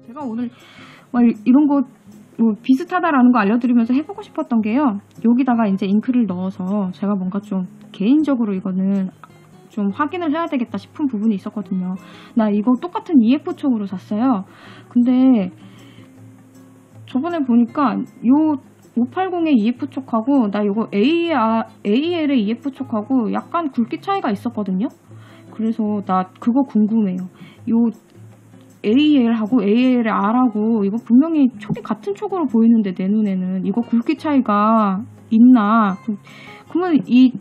제가 오늘 이런 거 비슷하다라는 거 알려드리면서 해보고 싶었던 게요. 여기다가 이제 잉크를 넣어서 제가 뭔가 좀 개인적으로 이거는 좀 확인을 해야 되겠다 싶은 부분이 있었거든요. 나 이거 똑같은 EF 촉으로 샀어요. 근데 저번에 보니까 요 580의 EF 촉하고 나 이거 AL의 EF 촉하고 약간 굵기 차이가 있었거든요. 그래서 나 그거 궁금해요. 요 AL하고 ALR하고 이거 분명히 촉이 같은 촉으로 보이는데 내 눈에는 이거 굵기 차이가 있나? 그러면 이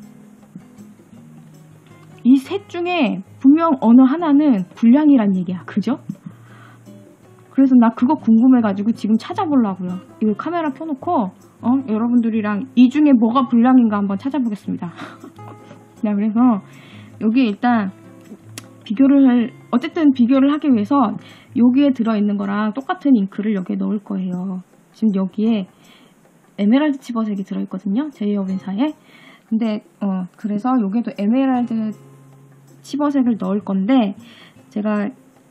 셋 중에 분명 어느 하나는 불량이란 얘기야. 그죠? 그래서 나 그거 궁금해가지고 지금 찾아보려고요. 이거 카메라 켜놓고 여러분들이랑 이 중에 뭐가 불량인가 한번 찾아보겠습니다. 자, 그래서 여기 일단 어쨌든 비교를 하기 위해서 여기에 들어있는 거랑 똑같은 잉크를 여기에 넣을 거예요. 지금 여기에 에메랄드 치버색이 들어있거든요. 제이어빈사에. 근데 그래서 여기에도 에메랄드 치버색을 넣을 건데 제가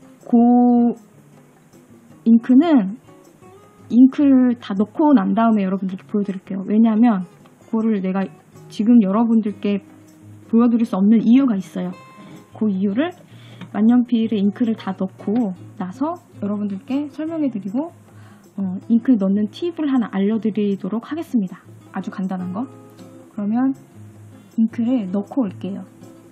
잉크를 다 넣고 난 다음에 여러분들께 보여드릴게요. 왜냐하면 그거를 내가 지금 여러분들께 보여드릴 수 없는 이유가 있어요. 그 이유를 만년필에 잉크를 다 넣고 나서 여러분들께 설명해드리고 잉크 넣는 팁을 하나 알려드리도록 하겠습니다. 아주 간단한 거. 그러면 잉크를 넣고 올게요.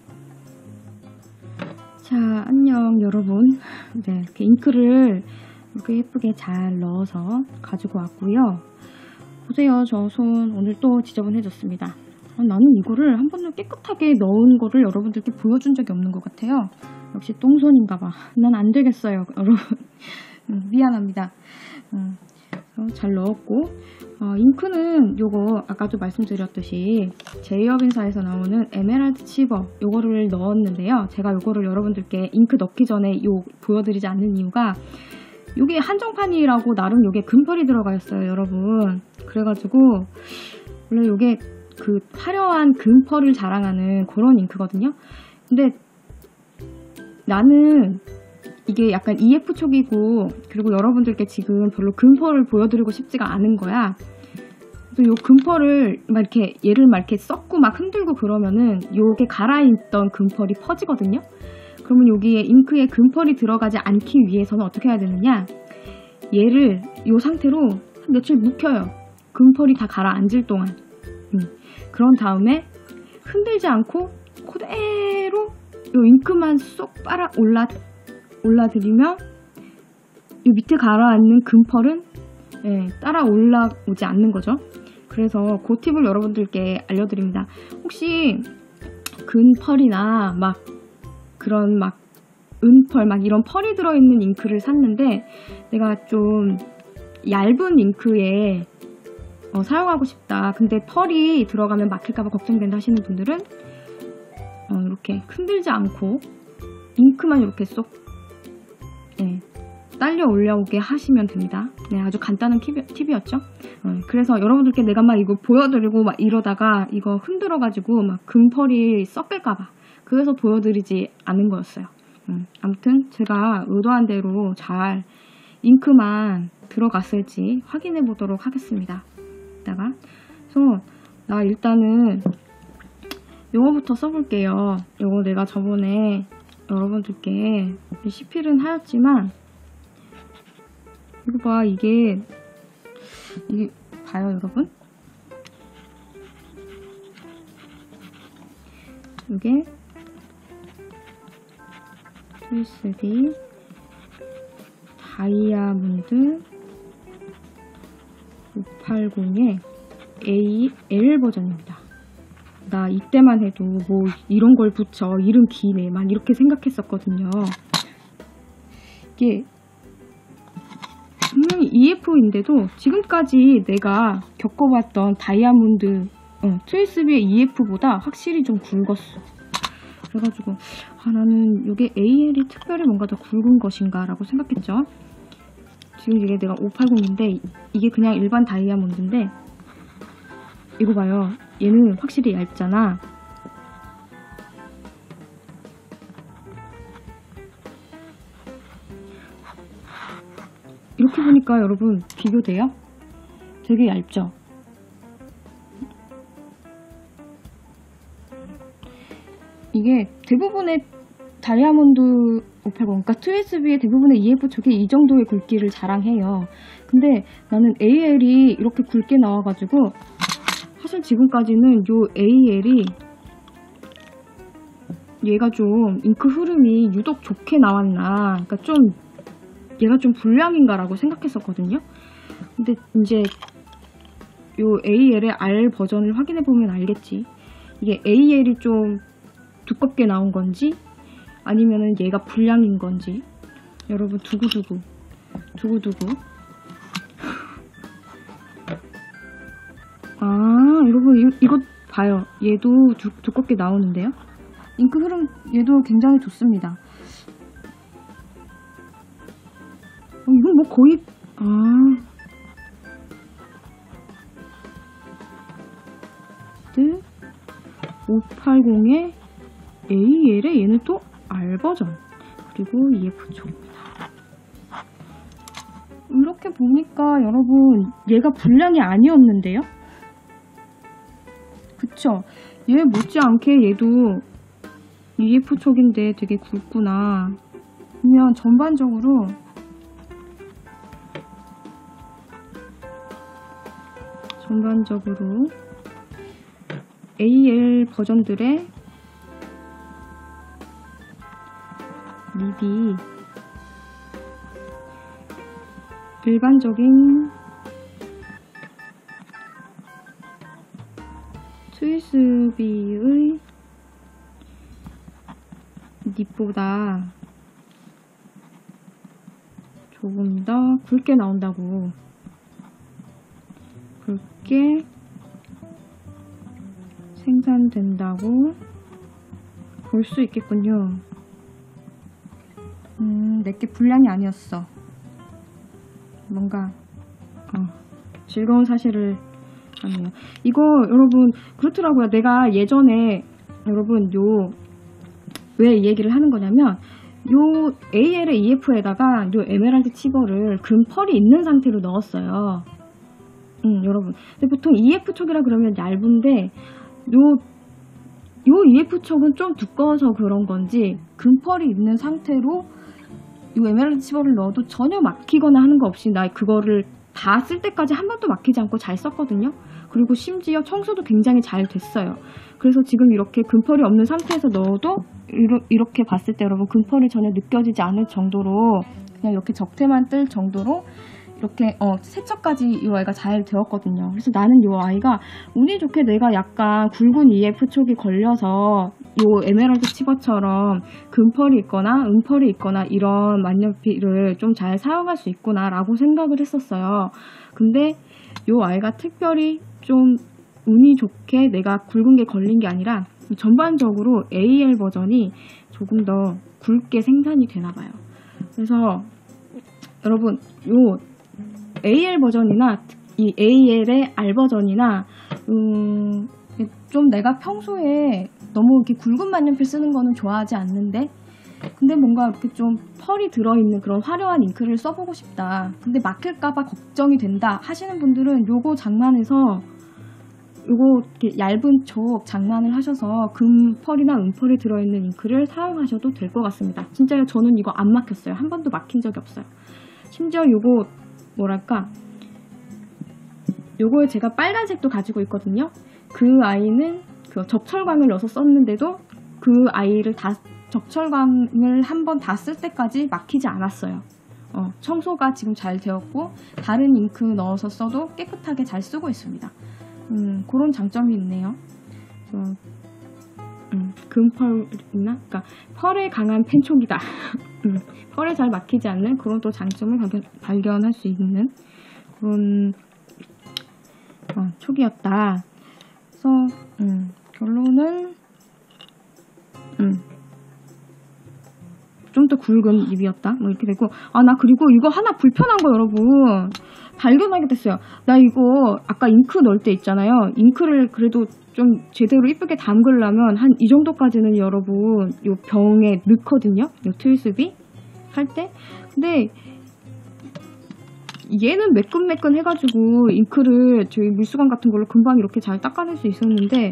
자, 안녕 여러분. 네, 이렇게 잉크를 이렇게 예쁘게 잘 넣어서 가지고 왔고요. 보세요, 저 손 오늘 또 지저분해졌습니다. 나는 이거를 한 번도 깨끗하게 넣은 거를 여러분들께 보여준 적이 없는 것 같아요. 역시 똥손인가봐. 난 안 되겠어요, 여러분. 미안합니다. 잘 넣었고 잉크는 요거 아까도 말씀드렸듯이 제이어빈사에서 나오는 에메랄드 치버 요거를 넣었는데요. 제가 요거를 여러분들께 잉크 넣기 전에 보여드리지 않는 이유가 요게 한정판이라고 나름 요게 금펄이 들어가 있어요, 여러분. 그래가지고 원래 요게 그 화려한 금펄을 자랑하는 그런 잉크거든요. 근데 나는 이게 약간 EF 촉이고 그리고 여러분들께 지금 별로 금펄을 보여드리고 싶지가 않은 거야. 그래서 요 금펄을 얘를 이렇게 썩고 막 흔들고 그러면은 요게 갈아있던 금펄이 퍼지거든요. 그러면 여기에 잉크에 금펄이 들어가지 않기 위해서는 어떻게 해야 되느냐? 얘를 요 상태로 며칠 묵혀요. 금펄이 다 가라앉을 동안. 그런 다음에 흔들지 않고 그대로 요 잉크만 쏙 빨아 올라드리면 이 밑에 가라앉는 금펄은 따라 올라오지 않는 거죠. 그래서 그 팁을 여러분들께 알려드립니다. 혹시 근펄이나 그런 은펄 이런 펄이 들어있는 잉크를 샀는데 내가 좀 얇은 잉크에 사용하고 싶다. 근데 펄이 들어가면 막힐까봐 걱정된다 하시는 분들은 이렇게 흔들지 않고 잉크만 이렇게 쏙 딸려 올라오게 하시면 됩니다. 네, 아주 간단한 팁이었죠. 그래서 여러분들께 내가 이거 보여드리고 이러다가 이거 흔들어가지고 금펄이 섞일까봐 그래서 보여드리지 않은 거였어요. 아무튼 제가 의도한 대로 잘 잉크만 들어갔을지 확인해 보도록 하겠습니다. 그래서 나 일단은 요거부터 써볼게요. 요거 내가 저번에 여러분들께 시필은 하였지만 이거 봐, 이게 봐요, 여러분. 이게 트위스비 다이아몬드 580의 AL 버전입니다. 나 이때만 해도 이런 걸 붙여 이름 기네 이렇게 생각했었거든요. 이게 분명히 EF인데도 지금까지 내가 겪어봤던 다이아몬드 트위스비의 EF보다 확실히 좀 굵었어. 그래가지고 나는 이게 AL이 특별히 뭔가 더 굵은 것인가 라고 생각했죠. 지금 이게 내가 580인데 이게 그냥 일반 다이아몬드인데 이거 봐요. 얘는 확실히 얇잖아. 이렇게 보니까 여러분 비교돼요? 되게 얇죠? 이게 대부분의 다이아몬드 580, 그러니까 2SB의 대부분의 EF 촉이 이 정도의 굵기를 자랑해요. 근데 나는 AL이 이렇게 굵게 나와가지고 사실 지금까지는 요 AL이 얘가 좀 잉크 흐름이 유독 좋게 나왔나, 그러니까 좀 얘가 좀 불량인가라고 생각했었거든요. 근데 이제 요 AL의 R 버전을 확인해 보면 알겠지. 이게 AL이 좀 두껍게 나온 건지 아니면은 얘가 불량인 건지. 여러분 두구두구 아, 여러분 이거 봐요. 얘도 두껍게 나오는데요. 잉크 흐름 얘도 굉장히 좋습니다. 이건 뭐 거의 580의 AL에 얘는 또 R 버전 그리고 EF 촉입니다. 이렇게 보니까 여러분 얘가 불량이 아니었는데요? 그쵸? 얘 못지않게 얘도 EF 촉인데 되게 굵구나. 그러면 전반적으로 AL 버전들의 립이 일반적인 2SB의 립보다 조금 더 굵게 나온다고, 굵게 생산된다고 볼 수 있겠군요. 내게 불량이 아니었어. 뭔가 즐거운 사실을 아네요. 이거 여러분 그렇더라고요. 내가 예전에 여러분 왜 이 얘기를 하는 거냐면 요 AL의 EF에다가 요 에메랄드 치버를 금펄이 있는 상태로 넣었어요. 여러분. 근데 보통 EF 촉이라 그러면 얇은데 요 EF 촉은 좀 두꺼워서 그런 건지 금펄이 있는 상태로 요 에메랄드 치버를 넣어도 전혀 막히거나 하는 거 없이 나 그거를 다 쓸 때까지 한 번도 막히지 않고 잘 썼거든요. 그리고 심지어 청소도 굉장히 잘 됐어요. 그래서 지금 이렇게 금펄이 없는 상태에서 넣어도 이렇게 봤을 때 여러분 금펄이 전혀 느껴지지 않을 정도로 그냥 이렇게 적태만 뜰 정도로 이렇게 세척까지 이 아이가 잘 되었거든요. 그래서 나는 이 아이가 운이 좋게 내가 약간 굵은 EF 촉이 걸려서 이 에메랄드 치버처럼 금펄이 있거나 은펄이 있거나 이런 만년필을 좀 잘 사용할 수 있구나 라고 생각을 했었어요. 근데 이 아이가 특별히 좀 운이 좋게 내가 굵은 게 걸린 게 아니라 전반적으로 AL 버전이 조금 더 굵게 생산이 되나 봐요. 그래서 여러분 요 AL 버전이나 이 AL의 R 버전이나 좀 내가 평소에 너무 이렇게 굵은 만년필 쓰는 거는 좋아하지 않는데 근데 뭔가 이렇게 좀 펄이 들어있는 그런 화려한 잉크를 써보고 싶다. 근데 막힐까봐 걱정이 된다 하시는 분들은 요거 장만해서 요거 이렇게 얇은 촉 장만을 하셔서 금펄이나 은펄이 들어있는 잉크를 사용하셔도 될 것 같습니다. 진짜요. 저는 이거 안 막혔어요. 한 번도 막힌 적이 없어요. 심지어 요거 뭐랄까 요거에 제가 빨간색도 가지고 있거든요. 그 아이는 그 적철광을 넣어서 썼는데도 그 아이를 다 적철광을 한 번 다 쓸 때까지 막히지 않았어요. 청소가 지금 잘 되었고 다른 잉크 넣어서 써도 깨끗하게 잘 쓰고 있습니다. 그런 장점이 있네요. 금펄이나 그러니까 펄에 강한 펜촉이다. 펄에 잘 막히지 않는 그런 또 장점을 발견할 수 있는 그런 촉이었다. 그래서 결론은 좀 더 굵은 립이었다. 뭐 이렇게 되고 나 그리고 이거 하나 불편한 거 여러분 발견하게 됐어요. 나 이거 아까 잉크 넣을 때 있잖아요. 잉크를 그래도 좀 제대로 이쁘게 담그려면 한 이 정도까지는 여러분 요 병에 넣거든요. 요 트위스비 할 때. 근데 얘는 매끈매끈 해가지고 잉크를 저희 물수건 같은 걸로 금방 이렇게 잘 닦아낼 수 있었는데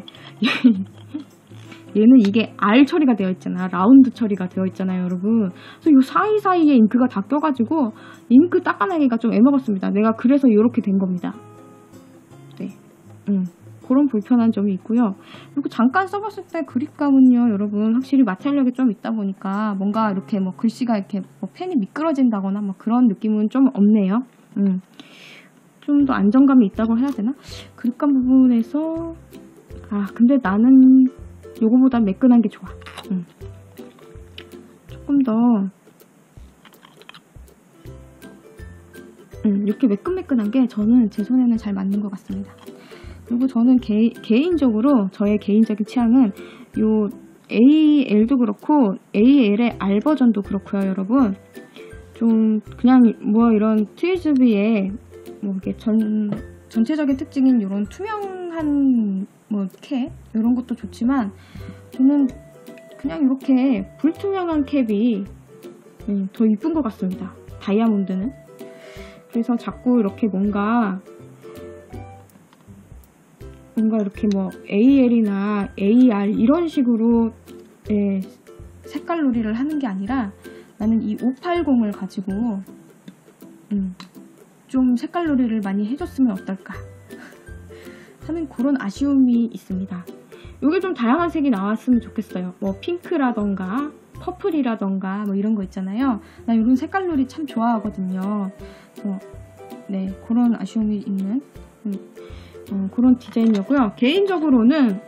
얘는 이게 R 처리가 되어 있잖아. 라운드 처리가 되어 있잖아요, 여러분. 그래서 이 사이사이에 잉크가 다 껴가지고 잉크 닦아내기가 좀 애먹었습니다. 내가 그래서 이렇게 된 겁니다. 네, 그런 불편한 점이 있고요. 그리고 잠깐 써봤을 때 그립감은요, 여러분 확실히 마찰력이 좀 있다 보니까 뭔가 이렇게 뭐 글씨가 이렇게 뭐 펜이 미끄러진다거나 뭐 그런 느낌은 좀 없네요. 좀 더 안정감이 있다고 해야 되나? 그립감 부분에서 근데 나는 요거보다 매끈한 게 좋아. 조금 더 이렇게 매끈매끈한 게 저는 제 손에는 잘 맞는 것 같습니다. 그리고 저는 개인적으로 저의 개인적인 취향은 요 AL도 그렇고 AL의 R 버전도 그렇고요, 여러분. 좀 그냥 뭐 이런 트위즈비의 뭐 이렇게 전체적인 특징인 이런 투명한 뭐 캡 이런 것도 좋지만 저는 그냥 이렇게 불투명한 캡이 더 이쁜 것 같습니다. 다이아몬드는. 그래서 자꾸 이렇게 뭔가 이렇게 뭐 AL이나 AR 이런 식으로 색깔놀이를 하는 게 아니라 나는 이 580을 가지고 좀 색깔놀이를 많이 해줬으면 어떨까 하는 그런 아쉬움이 있습니다. 이게 좀 다양한 색이 나왔으면 좋겠어요. 뭐 핑크라던가 퍼플이라던가 뭐 이런 거 있잖아요. 나 이런 색깔놀이 참 좋아하거든요. 네, 그런 아쉬움이 있는 그런 디자인이고요. 개인적으로는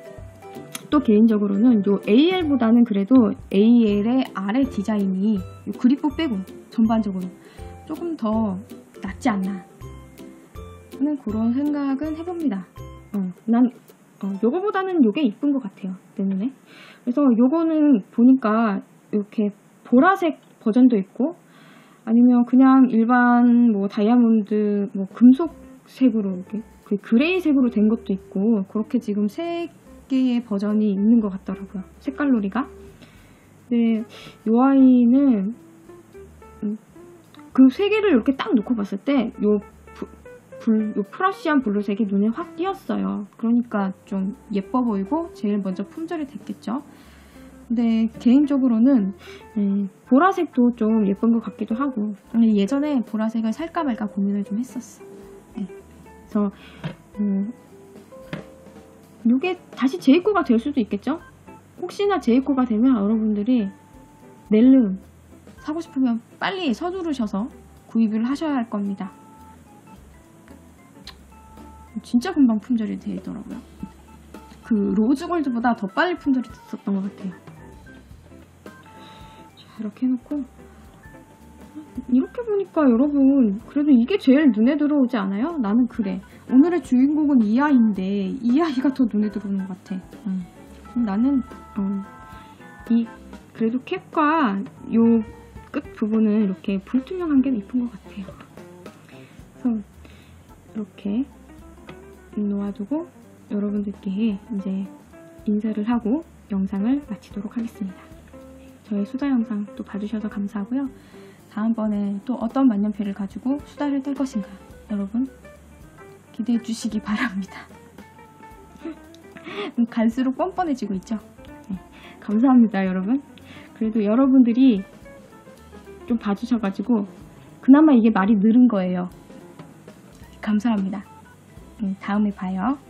요 AL보다는 그래도 AL의 아래 디자인이 요 그립부 빼고 전반적으로 조금 더 낫지 않나 하는 그런 생각은 해봅니다. 난 요거보다는 요게 이쁜 것 같아요, 내 눈에. 그래서 요거는 보니까 이렇게 보라색 버전도 있고 아니면 그냥 일반 뭐 다이아몬드 뭐 금속색으로 이렇게 그 그레이색으로 된 것도 있고 그렇게 지금 세 개의 버전이 있는 것 같더라고요, 색깔놀이가. 네, 요 아이는 그 세 개를 이렇게 딱 놓고 봤을 때 요 프러시한 블루색이 눈에 확 띄었어요. 그러니까 좀 예뻐 보이고 제일 먼저 품절이 됐겠죠. 근데 개인적으로는 보라색도 좀 예쁜 것 같기도 하고 예전에 보라색을 살까 말까 고민을 좀 했었어. 그래서 이게 다시 재입고가 될 수도 있겠죠. 혹시나 재입고가 되면 여러분들이 낼름 사고 싶으면 빨리 서두르셔서 구입을 하셔야 할 겁니다. 진짜 금방 품절이 되더라고요. 그 로즈골드보다 더 빨리 품절이 됐었던 것 같아요. 자, 이렇게 해놓고 이렇게 보니까 여러분 그래도 이게 제일 눈에 들어오지 않아요? 나는 그래. 오늘의 주인공은 이 아이인데 이 아이가 더 눈에 들어오는 것 같아. 나는 그래도 캡과 요 끝 부분은 이렇게 불투명한 게 이쁜 것 같아요. 그래서 이렇게 놓아두고 여러분들께 이제 인사를 하고 영상을 마치도록 하겠습니다. 저의 수다 영상 또 봐주셔서 감사하고요. 다음번에 또 어떤 만년필을 가지고 수다를 떨 것인가 여러분 기대해 주시기 바랍니다. 갈수록 뻔뻔해지고 있죠. 네, 감사합니다, 여러분. 그래도 여러분들이 좀 봐주셔가지고 그나마 이게 말이 늘은 거예요. 감사합니다. 다음에 봐요.